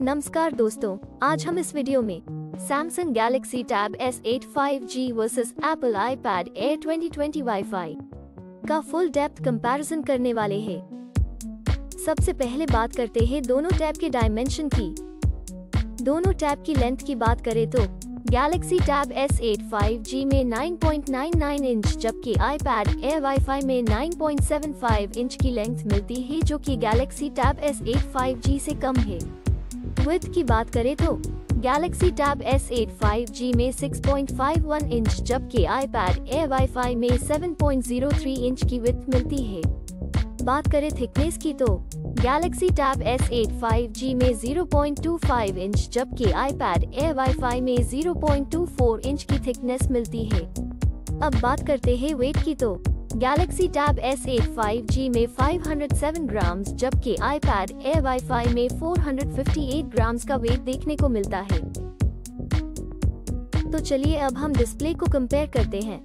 नमस्कार दोस्तों, आज हम इस वीडियो में Samsung Galaxy Tab S8 5G versus Apple iPad Air 2020 WiFi का फुल डेप्थ कंपैरिजन करने वाले हैं। सबसे पहले बात करते हैं दोनों टैब के डायमेंशन की। दोनों टैब की लेंथ की बात करें तो Galaxy Tab S8 5G में 9.99 इंच जबकि iPad Air वाईफाई में 9.75 इंच की लेंथ मिलती है, जो कि Galaxy Tab S8 5G से कम है। विड्थ की बात करें तो Galaxy Tab S8 5G में 6.51 इंच जबकि iPad Air वाईफाई में 7.03 इंच की विड्थ मिलती है। बात करें थिकनेस की तो Galaxy Tab S8 5G में 0.25 इंच जबकि iPad Air वाईफाई में 0.24 इंच की थिकनेस मिलती है। अब बात करते हैं वेट की तो Galaxy Tab S8 5G में 507 ग्राम्स जबकि iPad Air वाईफाई में 458 ग्राम्स का वेट देखने को मिलता है। तो चलिए अब हम डिस्प्ले को कंपेयर करते हैं।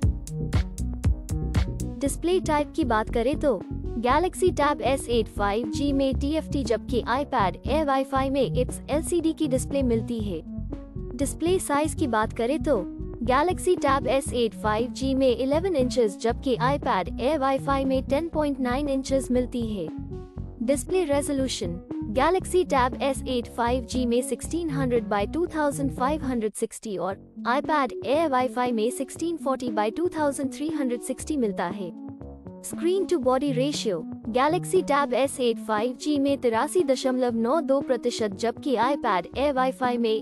डिस्प्ले टाइप की बात करें तो Galaxy Tab S8 5G में TFT जबकि iPad Air वाईफाई में IPS LCD की डिस्प्ले मिलती है। डिस्प्ले साइज की बात करें तो Galaxy Tab S8 5G में 11 इंचेस जबकि iPad Air वाईफाई में 10.9 इंचेस मिलती है। Display resolution Galaxy Tab S8 5G में 1600 by 2560 और iPad Air वाईफाई में 1640 by 2360 मिलता है। Screen to body ratio Galaxy Tab S8 5G में 83.92% जबकि iPad Air वाईफाई में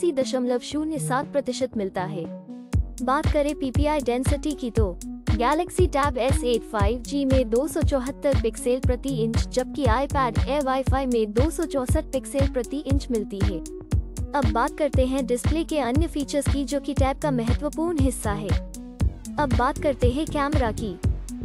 81.07% मिलता है। बात करें PPI डेंसिटी की तो Galaxy Tab S8 5G में 274 पिक्सेल प्रति इंच जबकि iPad Air वाईफाई में 264 पिक्सेल प्रति इंच मिलती है। अब बात करते हैं डिस्प्ले के अन्य फीचर्स की, जो कि टैब का महत्वपूर्ण हिस्सा है। अब बात करते हैं कैमरा की।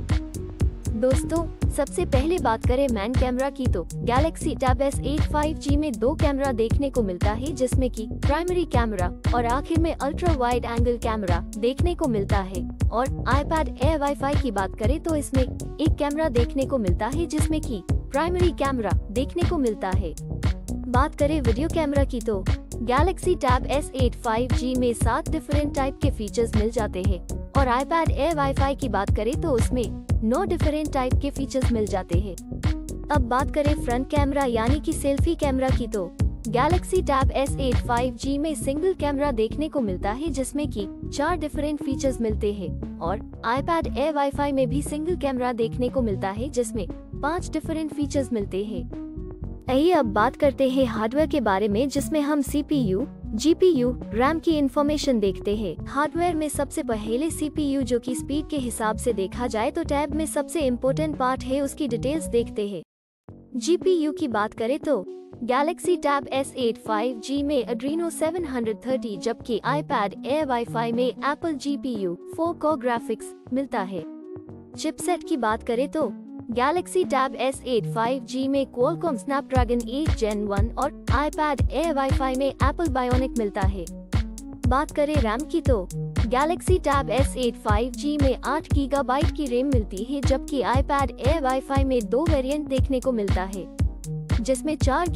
दोस्तों, सबसे पहले बात करें मेन कैमरा की तो Galaxy Tab S8 5G में दो कैमरा देखने को मिलता है, जिसमें कि प्राइमरी कैमरा और आखिर में अल्ट्रा वाइड एंगल कैमरा देखने को मिलता है। और iPad Air वाईफाई की बात करें तो इसमें एक कैमरा देखने को मिलता है, जिसमें कि प्राइमरी कैमरा देखने को मिलता है। बात करें वीडियो कैमरा की तो Galaxy Tab S8 5G में 7 डिफरेंट टाइप के फीचर्स मिल जाते हैं और iPad Air वाईफाई की बात करें तो उसमें 9 डिफरेंट टाइप के फीचर्स मिल जाते हैं। अब बात करें फ्रंट कैमरा यानी कि सेल्फी कैमरा की तो Galaxy Tab S8 5G में सिंगल कैमरा देखने को मिलता है, जिसमें कि 4 डिफरेंट फीचर्स मिलते हैं और iPad Air वाईफाई में भी सिंगल कैमरा देखने को मिलता है, जिसमें 5 डिफरेंट फीचर्स मिलते हैं। आइए अब बात करते हैं हार्डवेयर के बारे में, जिसमें हम CPU, GPU, RAM की इंफॉर्मेशन देखते हैं। हार्डवेयर में सबसे पहले CPU, जो कि स्पीड के हिसाब से देखा जाए तो टैब में सबसे इम्पोर्टेंट पार्ट है, उसकी डिटेल्स देखते हैं। GPU की बात करें तो Galaxy Tab S8 5G में Adreno 730 जबकि iPad Air वाईफाई में Apple GPU 4 Core ग्राफिक्स मिलता है। चिपसेट की बात करें तो Galaxy Tab S8 5G में Qualcomm Snapdragon 8 Gen 1 और iPad Air वाईफाई में Apple Bionic मिलता है। बात करें रैम की तो Galaxy Tab S8 5G में 8 GB की रैम मिलती है, जबकि iPad Air वाईफाई में 2 वेरिएंट देखने को मिलता है, जिसमें 4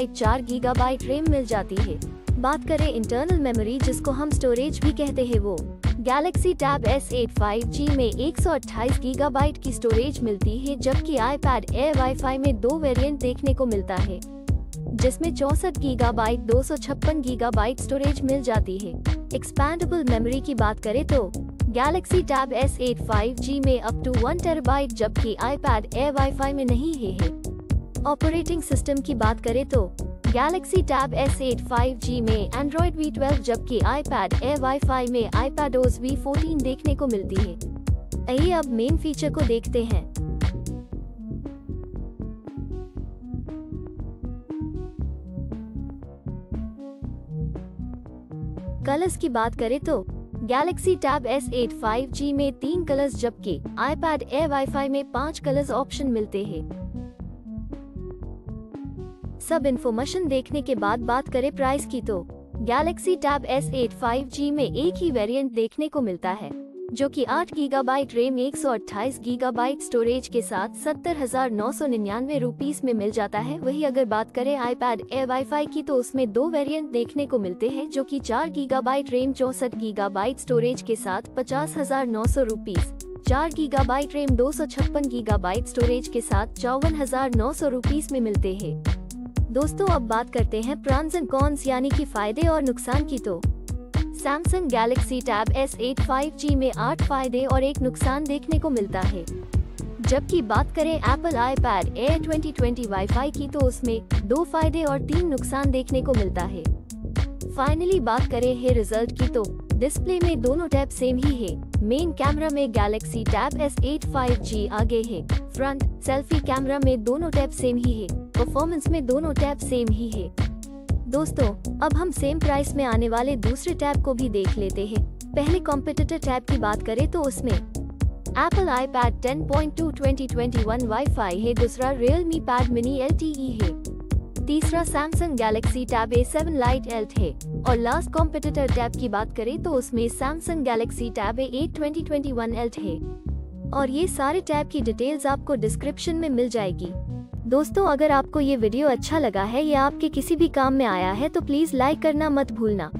GB रैम मिल जाती है। बात करें इंटरनल मेमोरी, जिसको हम स्टोरेज भी कहते हैं, वो Galaxy Tab S8 5G में 128 GB की स्टोरेज मिलती है, जबकि iPad Air वाईफाई में 2 वेरिएंट देखने को मिलता है, जिसमें 64 GB 256 GB स्टोरेज मिल जाती है। एक्सपैंडेबल मेमोरी की बात करें तो Galaxy Tab S8 5G में अप टू 1 TB जबकि iPad Air वाईफाई में नहीं है। ऑपरेटिंग सिस्टम की बात करें तो Galaxy Tab S8 5G में Android V12 जबकि iPad Air वाईफाई में iPadOS V14 देखने को मिलती है। आइए अब मेन फीचर को देखते हैं। कलर्स की बात करें तो Galaxy Tab S8 5G में 3 कलर्स जबकि iPad Air वाईफाई में 5 कलर्स ऑप्शन मिलते हैं। सब इन्फॉर्मेशन देखने के बाद बात करें प्राइस की तो Galaxy Tab S8 5G में एक ही वेरिएंट देखने को मिलता है, जो कि 8 गीगाबाइट रैम 128 गीगाबाइट स्टोरेज के साथ 70,999 रुपीस में मिल जाता है। वही अगर बात करें iPad Air वाईफाई की तो उसमें दो वेरिएंट देखने को मिलते हैं, जो कि 4 गीगाबाइट रैम 64 गीगाबाइट स्टोरेज के साथ 50,900 rupees, 4 gigabyte RAM 256 gigabyte storage के साथ 54,900 रुपीस में मिलते हैं। दोस्तों अब बात करते हैं प्रॉन्स एंड कॉन्स यानी कि फायदे और नुकसान की। तो Samsung Galaxy tab S8 5G में 8 फायदे और 1 नुकसान देखने को मिलता है। जबकि बात करें एप्पल iPad Air 2020 वाईफाई की तो उसमें 2 फायदे और 3 नुकसान देखने को मिलता है। फाइनली बात करें है रिजल्ट की तो डिस्प्ले में दोनों टैब सेम ही है। मेन कैमरा में गैलेक्सी टैब S8 5G आगे है। फ्रंट सेल्फी कैमरा में दोनों टैब सेम ही है। परफॉर्मेंस में दोनों टैब सेम ही है। दोस्तों अब हम सेम प्राइस में आने वाले दूसरे टैब को भी देख लेते हैं। पहले कॉम्पिटिटर टैब की बात करें तो उसमें एप्पल iPad 10.2 2021 वाईफाई है। दूसरा Realme Pad Mini LTE है। तीसरा Samsung Galaxy tab A7 Lite Lite है। और लास्ट कॉम्पिटिटर टैब की बात करें तो उसमें Samsung Galaxy tab A8 2021 Lite है। और ये सारे टैब की डिटेल्स आपको डिस्क्रिप्शन में मिल जाएगी। दोस्तों अगर आपको ये वीडियो अच्छा लगा है या आपके किसी भी काम में आया है तो प्लीज लाइक करना मत भूलना।